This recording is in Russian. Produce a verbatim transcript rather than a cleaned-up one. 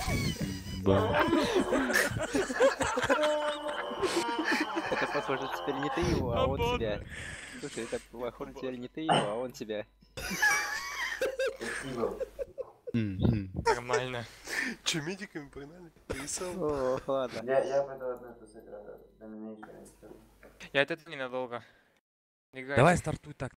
Это похоже, теперь не ты его, а он тебя. Слушай, это похоже, теперь не ты его, а он тебя. Спасибо. Нормально. Че, медиками погнали? Весело. О, ладно. Я, я пойду одну эту сыграю. Доминейшн. Я это ненадолго. Играйте. Давай стартуй так.